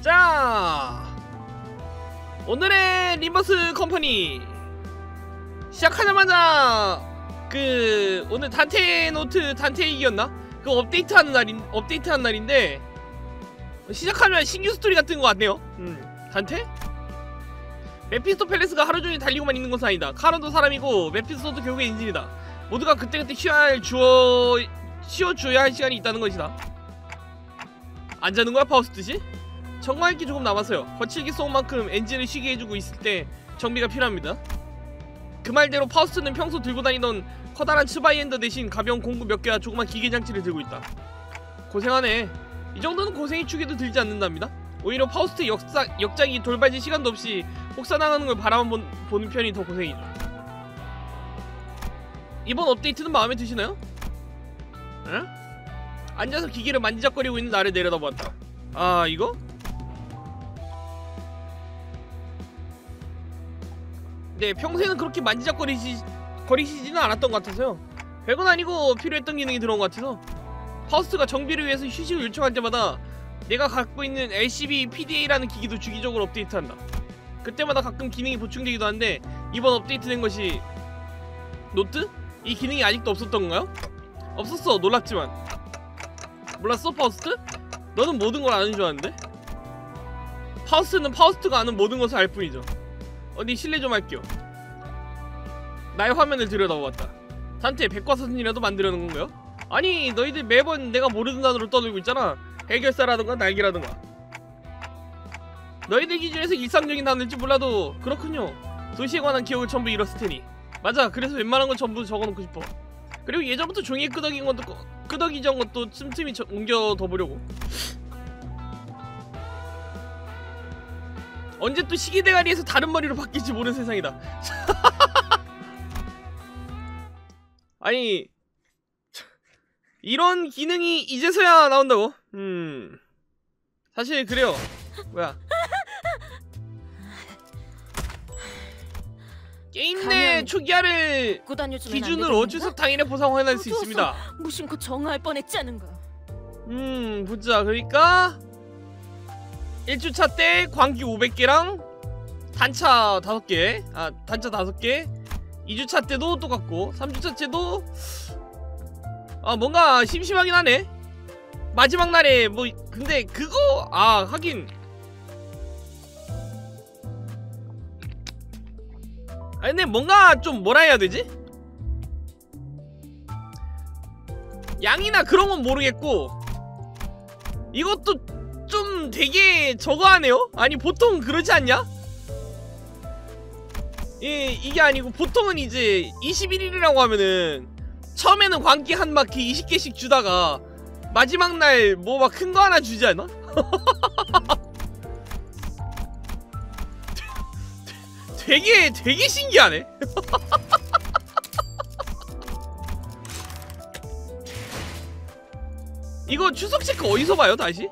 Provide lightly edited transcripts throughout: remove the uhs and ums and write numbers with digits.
자, 오늘의 리버스 컴퍼니 시작하자마자 오늘 단테 노트 단테 이기였나? 그 업데이트하는 날인데 시작하면 신규 스토리 같은 거 같네요. 단테? 메피스토 팰리스가 하루종일 달리고만 있는 것은 아니다. 카론도 사람이고 메피스토도 결국에 인질이다. 모두가 그때그때 쉬어줘야 할 시간이 있다는 것이다. 안 자는 거야 파우스트씨? 정말 게 조금 남았어요. 거칠게 쏜 만큼 엔진을 쉬게 해주고 있을 때 정비가 필요합니다. 그 말대로 파우스트는 평소 들고 다니던 커다란 츠바이엔더 대신 가벼운 공구 몇 개와 조그만 기계장치를 들고 있다. 고생하네. 이 정도는 고생이 축에도 들지 않는답니다. 오히려 파우스트 역작이 돌발질 시간도 없이 혹사당하는 걸 바라만 보는 편이 더 고생이죠. 이번 업데이트는 마음에 드시나요? 응? 앉아서 기계를 만지작거리고 있는 나를 내려다보았다. 아, 이거? 네, 평소에는 그렇게 만지작거리시지는 않았던 것 같아서요. 별건 아니고 필요했던 기능이 들어온 것 같아서. 파우스트가 정비를 위해서 휴식을 요청할 때마다 내가 갖고 있는 LCB PDA라는 기기도 주기적으로 업데이트한다. 그때마다 가끔 기능이 보충되기도 하는데 이번 업데이트된 것이 노트? 이 기능이 아직도 없었던 건가요? 없었어. 놀랍지만. 몰랐어 파우스트? 너는 모든 걸 아는 줄 아는데? 파우스트는 파우스트가 아는 모든 것을 알 뿐이죠. 어디 실례 좀 할게요. 나의 화면을 들여다보았다. 단테 백과사전이라도 만들려는 건가요? 아니, 너희들 매번 내가 모르는 단어로 떠들고 있잖아. 해결사라던가 날개라던가. 너희들 기준에서 일상적인 단어일지 몰라도 그렇군요. 도시에 관한 기억을 전부 잃었을 테니. 맞아, 그래서 웬만한 건 전부 적어놓고 싶어. 그리고 예전부터 종이에 끄덕이던 것도 틈틈이 옮겨 둬보려고. 언제 또 시계대가리에서 다른 머리로 바뀔지 모르는 세상이다. 아니, 이런 기능이 이제서야 나온다고? 사실 그래요. 뭐야, 게임 내 초기화를 기준으로 추석 당일에 보상 확인할 수 있습니다. 무심코 정화할 뻔했자는가. 보자. 그러니까 1주차 때 광기 500개랑 단차 5개, 단차 5개. 2주차 때도 똑같고 3주차 때도 뭔가 심심하긴 하네. 마지막 날에 뭐 근데 그거 하긴 근데 뭔가 좀 뭐라 해야 되지? 양이나 그런 건 모르겠고 이것도 좀 되게 저거 하네요? 아니 보통 그러지 않냐? 이게 아니고 보통은 이제 21일이라고 하면은 처음에는 광기 한 바퀴 20개씩 주다가 마지막 날 뭐 막 큰 거 하나 주지 않아? 되게 신기하네. 이거 추석 체크 어디서 봐요 다시?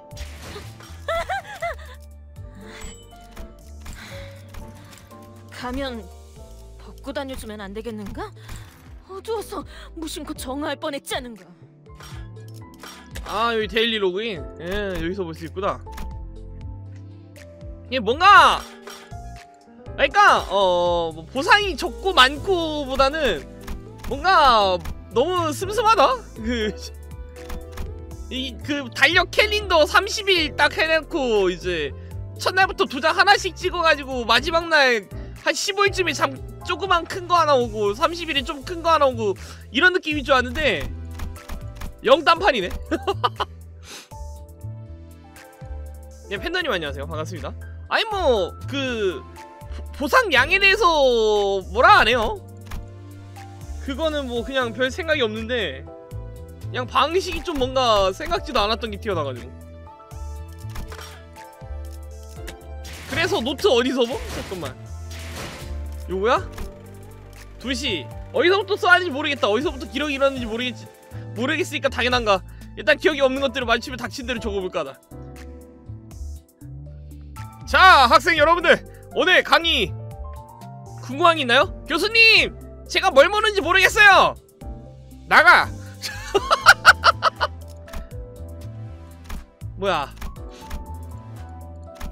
가면 벗고 다녀주면 안 되겠는가? 어두워서 무심코 정화할 뻔했자는가. 여기 데일리 로그인. 예, 여기서 볼 수 있구나. 이게 뭔가 그러니까 뭐 보상이 적고 많고 보다는 뭔가 너무 슴슴하다. 그 달력 캘린더 30일 딱 해놓고 이제 첫날부터 도장 하나씩 찍어가지고 마지막 날 한 15일쯤에 조그만 큰 거 하나 오고 30일에 좀 큰 거 하나 오고 이런 느낌이 좋았는데 영 딴판이네. 네, 팬더님 안녕하세요. 반갑습니다. 아니 뭐 보상 양에 대해서 뭐라 안 해요. 그거는 뭐 그냥 별 생각이 없는데 그냥 방식이 좀 뭔가 생각지도 않았던 게 튀어나가지고. 그래서 노트 어디서 뭐? 잠깐만, 요거야? 2시 어디서부터 써야 하는지 모르겠다. 어디서부터 기록이 일어났는지 모르겠으니까 당연한가. 일단 기억이 없는 것들을 마주치면 닥친 대로 적어볼까 하다. 자, 학생 여러분들, 오늘 강의 궁금한 게 있나요? 교수님! 제가 뭘 모르는지 모르겠어요! 나가! 뭐야,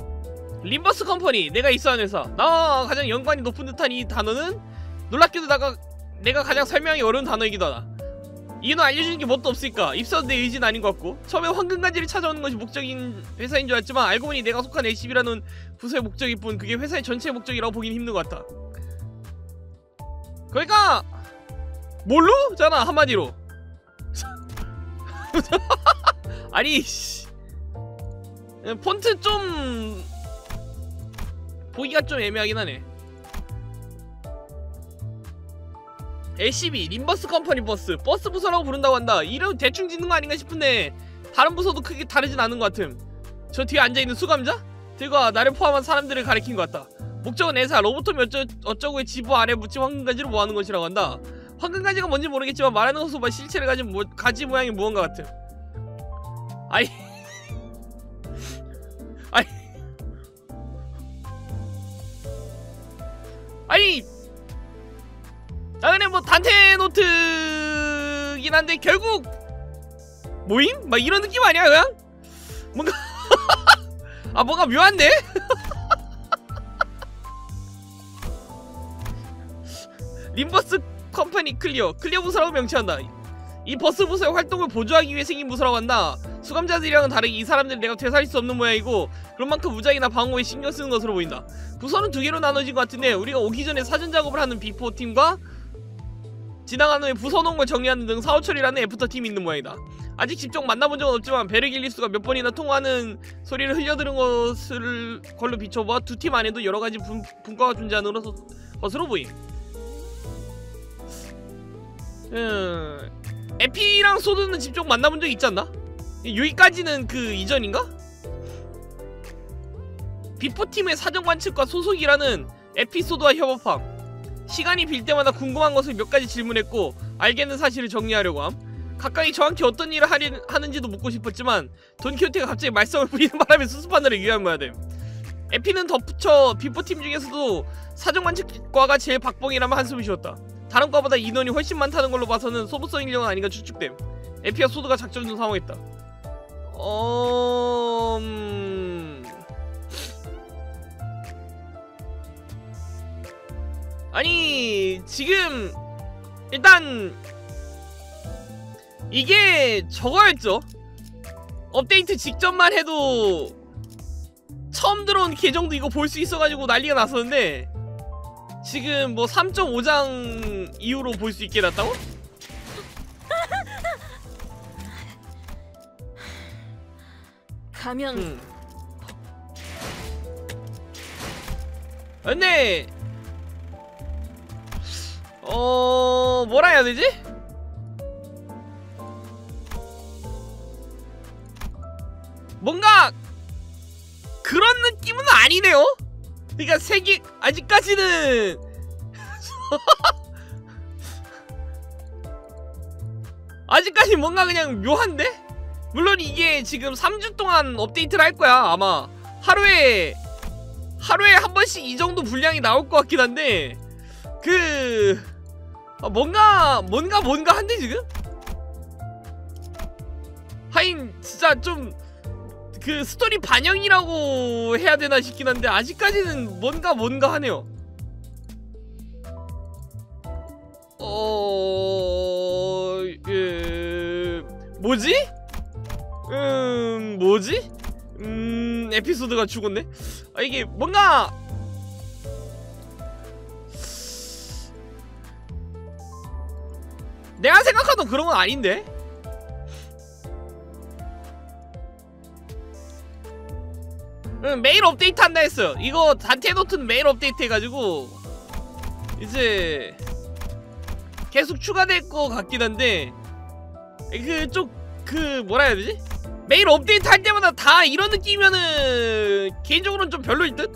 림버스 컴퍼니, 내가 있어하는 회사. 나와 가장 연관이 높은 듯한 이 단어는 놀랍게도 내가 가장 설명이 어려운 단어이기도 하다. 이유는 알려주는 게 뭣도 없으니까 입사도 내 의지는 아닌 것 같고, 처음에 황금가지를 찾아오는 것이 목적인 회사인 줄 알았지만 알고 보니 내가 속한 LCB라는 부서의 목적일 뿐 그게 회사의 전체 목적이라고 보긴 힘든 것 같다. 그러니까 뭘로?잖아 한마디로. 아니 씨, 폰트 좀 보기가 좀 애매하긴 하네. LCB 림버스 컴퍼니 버스 부서라고 부른다고 한다. 이름 대충 짓는 거 아닌가 싶은데 다른 부서도 크게 다르진 않은 것 같음. 저 뒤에 앉아있는 수감자? 들과 나를 포함한 사람들을 가리킨 것 같다. 목적은 회사 로보톰이 어쩌고의 지부 아래 묻힌 황금가지를 모아하는 것이라고 한다. 황금가지가 뭔지 모르겠지만 말하는 것으로 봐 실체를 가진 가지 모양이 무언가 같음. 아니 아니 나 그냥 뭐 단테노트긴 한데 결국 모임? 막 이런 느낌 아니야 그냥? 뭔가 아 뭔가 묘한데? 림버스 컴퍼니 클리어 부서라고 명시한다. 이 버스 부서의 활동을 보조하기 위해 생긴 부서라고 한다. 수감자들이랑은 다르게 이 사람들은 내가 되살릴 수 없는 모양이고 그런 만큼 무장이나 방어에 신경 쓰는 것으로 보인다. 부서는 두 개로 나눠진 것 같은데 우리가 오기 전에 사전 작업을 하는 비포 팀과 지나간 후에 부서 놓은 걸 정리하는 등 사후 처리라는 애프터 팀이 있는 모양이다. 아직 직접 만나본 적은 없지만 베르길리스가 몇 번이나 통화하는 소리를 흘려들은 것을 걸로 비춰봐 두 팀 안에도 여러 가지 분과가 존재하는 것으로 보임. 에피랑 소드는 직접 만나본 적 있지 않나? 여기까지는 그 이전인가? 비포팀의 사정관측과 소속이라는 에피소드와 협업함. 시간이 빌 때마다 궁금한 것을 몇 가지 질문했고 알겠는 사실을 정리하려고 함. 각각이 정확히 어떤 일을 하는지도 묻고 싶었지만 돈키호테가 갑자기 말썽을 부리는 바람에 수습하느라 유야무야 됨. 에피는 덧붙여 비포팀 중에서도 사정관측과가 제일 박봉이라면 한숨을 쉬었다. 다른 과보다 인원이 훨씬 많다는 걸로 봐서는 소부성 인력은 아닌가 추측됨. 에피와 소드가 작전 중 상황했다. 아니 지금 일단 이게 저거였죠. 업데이트 직전만 해도 처음 들어온 계정도 이거 볼 수 있어가지고 난리가 났었는데 지금 뭐 3.5장 이후로 볼 수 있게 해놨다고? 가면 근데 뭐라 해야 되지? 뭔가 그런 느낌은 아니네요? 그러니까 색이 아직까지는 아직까지 뭔가 그냥 묘한데? 물론 이게 지금 3주 동안 업데이트를 할 거야. 아마 하루에 한 번씩 이 정도 분량이 나올 것 같긴 한데 뭔가 한데 지금? 하긴 진짜 좀 그 스토리 반영이라고 해야 되나 싶긴 한데 아직까지는 뭔가 하네요. 뭐지? 뭐지? 에피소드가 죽었네? 아 이게 뭔가 내가 생각하던 그런 건 아닌데? 매일 업데이트 한다 했어요. 이거 단테노트는 매일 업데이트 해가지고 이제 계속 추가될 것 같긴 한데 뭐라 해야 되지? 매일 업데이트 할 때마다 다 이런 느낌이면은 개인적으로는 좀 별로일 듯?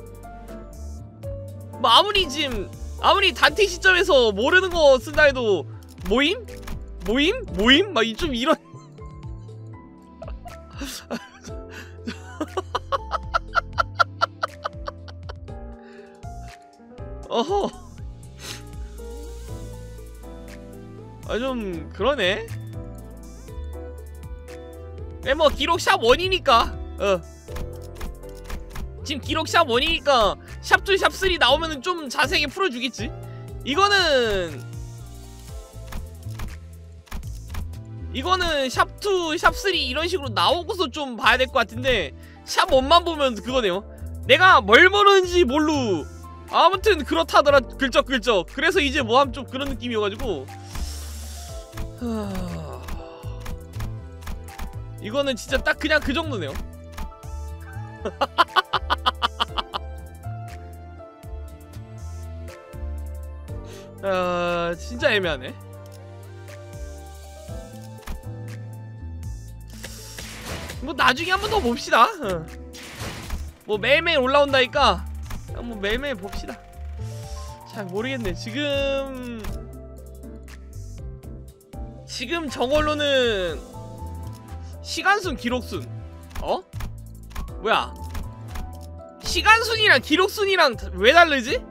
뭐 아무리 단테 시점에서 모르는 거 쓴다 해도 모임? 막 좀 이런 어허 아 좀 그러네. 뭐 기록 샵 1이니까 지금 기록 샵 1이니까 샵 2, 샵 3 나오면은 좀 자세하게 풀어주겠지? 이거는 샵 2, 샵 3 이런 식으로 나오고서 좀 봐야 될 것 같은데 샵 1만 보면 그거네요. 내가 뭘 모르는지 모르. 아무튼 그렇다더라. 글쩍글쩍. 그래서 이제 뭐하면 좀 그런 느낌이어가지고 이거는 진짜 딱 그냥 그 정도네요. 진짜 애매하네. 뭐 나중에 한 번 더 봅시다. 뭐 매일매일 올라온다니까 그냥 뭐 매일매일 봅시다. 잘 모르겠네. 지금 저걸로는 시간순 기록순 뭐야 시간순이랑 기록순이랑 왜 다르지?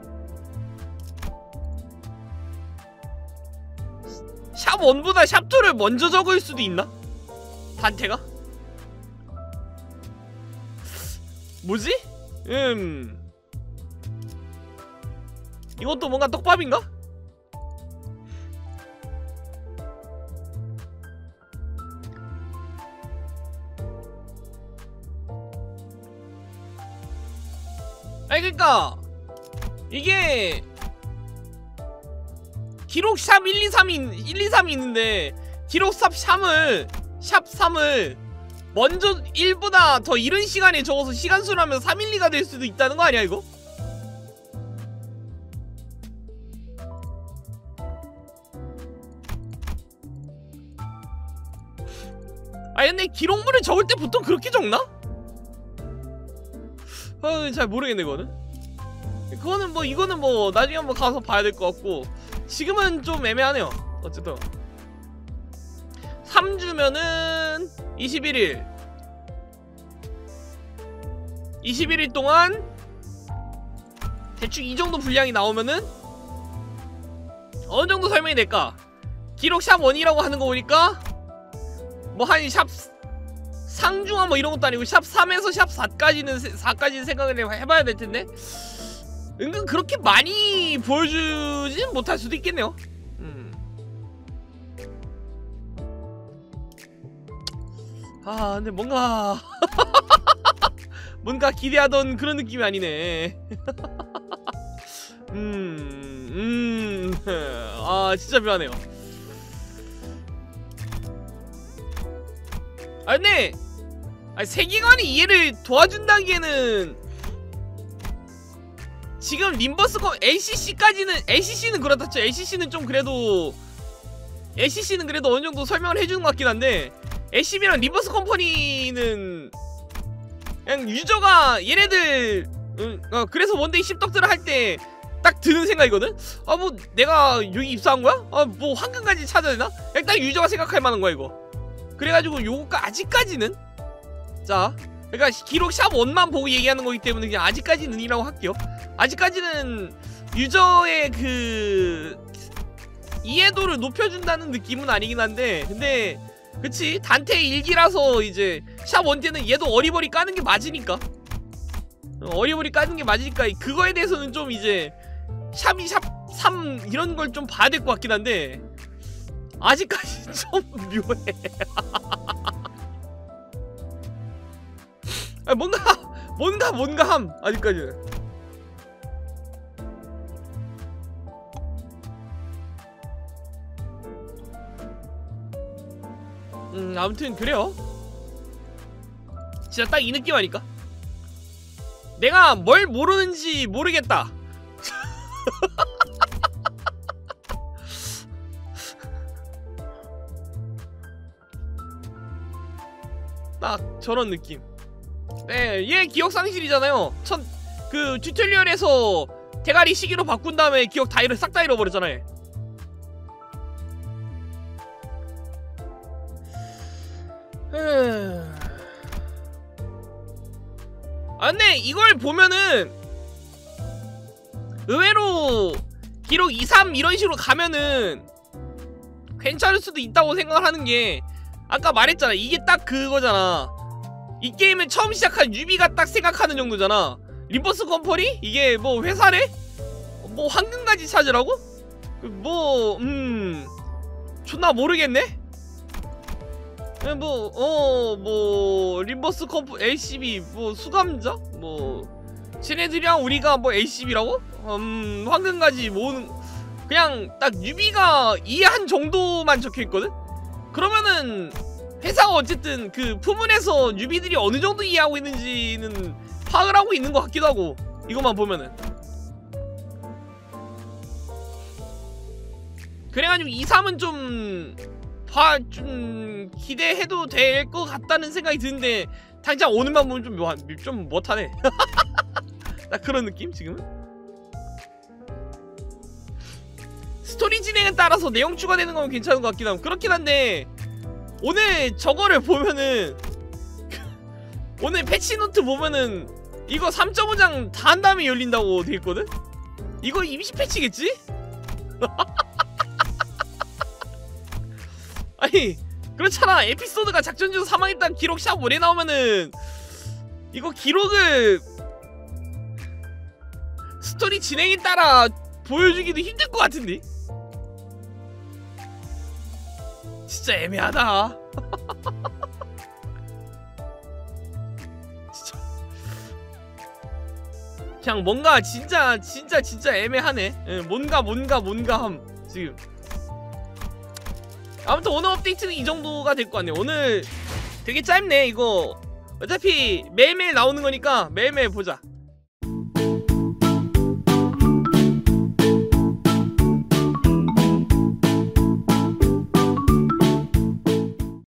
샵 1보다 샵 2를 먼저 적을 수도 있나? 단테가? 뭐지? 이것도 뭔가 떡밥인가? 아니 그니까 이게 기록 샵 1, 2, 3이 있는데 기록 샵 3을 먼저 1보다 더 이른 시간에 적어서 시간수로 하면 312가 될 수도 있다는 거 아니야 이거? 아 근데 기록물을 적을 때 보통 그렇게 적나? 잘 모르겠네 이거는 이거는 뭐 나중에 한번 가서 봐야 될 것 같고 지금은 좀 애매하네요. 어쨌든 3주면은 21일 동안 대충 이 정도 분량이 나오면은 어느 정도 설명이 될까? 기록 샵 1이라고 하는 거 보니까 뭐 한 샵 상중하 뭐 이런 것도 아니고 샵 3에서 샵 4까지는 생각을 해봐야 될 텐데 은근 그렇게 많이 보여주진 못할 수도 있겠네요. 근데 뭔가 기대하던 그런 느낌이 아니네. 진짜 묘하네요. 근데 세계관의 이해를 도와준다기에는 지금 림버스컴 LCC는 그렇다죠. LCC는 그래도 어느 정도 설명을 해주는 것 같긴 한데 LCB랑 림버스 컴퍼니는 그냥 유저가 얘네들 그래서 원데이 씹덕들을 할 때 딱 드는 생각이거든? 뭐 내가 여기 입사한 거야? 뭐 황금까지 찾아야 되나? 딱 유저가 생각할 만한 거야 이거. 그래가지고 요거가 아직까지는 자 그러니까 기록 샵 1만 보고 얘기하는 거기 때문에 그냥 아직까지는이라고 할게요. 아직까지는 유저의 그 이해도를 높여준다는 느낌은 아니긴 한데 근데 그치 단테 일기라서 이제 샵 1 때는 얘도 어리버리 까는 게 맞으니까 그거에 대해서는 좀 이제 샵 2, 샵 3 이런 걸 좀 봐야 될 것 같긴 한데 아직까지 좀 묘해. 뭔가 함 아직까지는. 아무튼 그래요. 진짜 딱 이 느낌 아닐까? 내가 뭘 모르는지 모르겠다. 딱 저런 느낌. 네, 얘 기억 상실이잖아요. 그 튜토리얼에서 대가리 시기로 바꾼 다음에 기억 싹 다 잃어버렸잖아요. 근데 이걸 보면은 의외로 기록 2, 3 이런 식으로 가면은 괜찮을 수도 있다고 생각을 하는 게 아까 말했잖아. 이게 딱 그거잖아. 이 게임을 처음 시작한 유비가 딱 생각하는 정도잖아. 리버스 컴퍼니? 이게 뭐 회사래? 뭐 황금가지 찾으라고? 뭐 존나 모르겠네? 뭐 리버스 컴퍼 LCB 뭐 수감자? 뭐 쟤네들이랑 우리가 뭐 LCB라고? 황금가지 모으는 그냥 딱 유비가 이해한 정도만 적혀있거든? 그러면은 회사가 어쨌든 그 부문에서 유비들이 어느 정도 이해하고 있는지는 파악을 하고 있는 것 같기도 하고 이것만 보면은 그래가지고 2, 3은 좀 기대해도 될 것 같다는 생각이 드는데 당장 오늘만 보면 좀 못하네. 딱 그런 느낌 지금은. 스토리 진행에 따라서 내용 추가되는 건 괜찮은 것 같긴 하고 그렇긴 한데 오늘 저거를 보면은 오늘 패치노트 보면은 이거 3.5장 다 한 다음에 열린다고 돼있거든? 이거 임시 패치겠지? 아니 그렇잖아. 에피소드가 작전 중 사망했다는 기록 샵 원에 나오면은 이거 기록을 스토리 진행에 따라 보여주기도 힘들 것 같은데? 진짜 애매하다. 진짜 그냥 뭔가 진짜 애매하네. 예, 뭔가 함 지금. 아무튼 오늘 업데이트는 이 정도가 될 것 같네. 오늘 되게 짧네 이거. 어차피 매일매일 나오는 거니까 매일매일 보자.